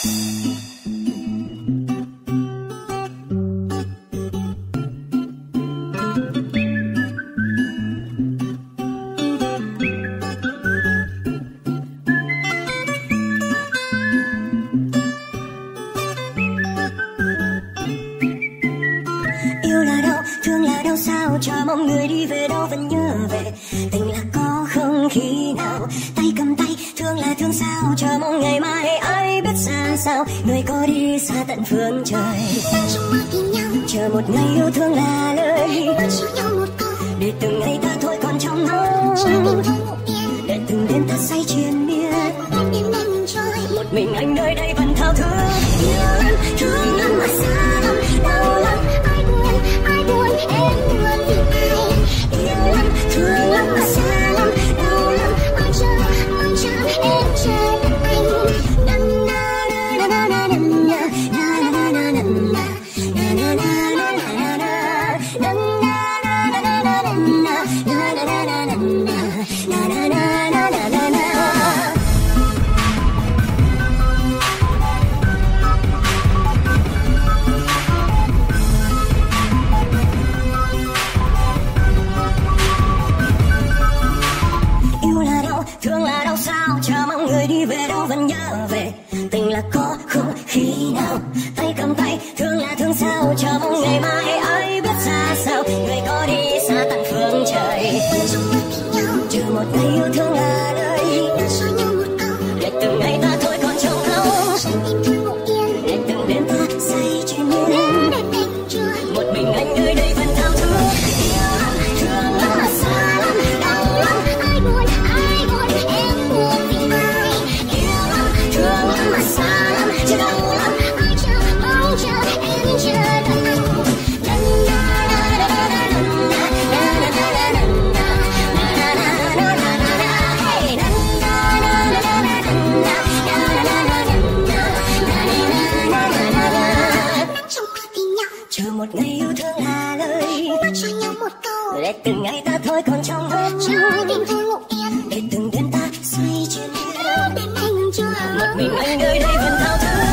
Sao chờ mong người đi về đâu vẫn nhớ về. Tình là có không khi nào tay cầm tay, thương là thương sao chờ mong ngày mai ai biết ra sao. Người có đi xa tận phương trời, chờ một ngày yêu thương là lời, để từng ngày ta thôi còn trong mơ, để từng đêm ta say triền miên. Một mình anh nơi đây vẫn thao thức, yêu lắm thương lắm mà xa lắm, đau lắm ai buồn em luôn vì ai. Yêu lắm thương lắm mà xa lắm, đau lắm mong chờ em chờ anh. Na na na na na na na na na na na về đâu vẫn nhớ về. Tình là có không khi nào tay cầm tay, thương là thương sao chờ mong ngày mai ai biết ra sao. Người có đi xa tận phương trời, chờ một ngày yêu thương là đời, để từng ngày ta thôi còn trong mơ, để từng đêm ta say triền miên. Một mình anh nơi đây vẫn thao thức, yêu lắm thương lắm mà xa lắm, đau lắm ai buồn em buồn vì ai. Yêu lắm thương lắm mà xa lắm, chứ đau lắm ai chờ mong chờ em chờ đợi anh. Chờ một ngày yêu thương là lời, cho nhau một câu, để từng ngày ta thôi còn trong mơ, tình thôi ngủ yên, để từng đêm ta say triền miên. Một mình anh nơi đây vẫn thao thức.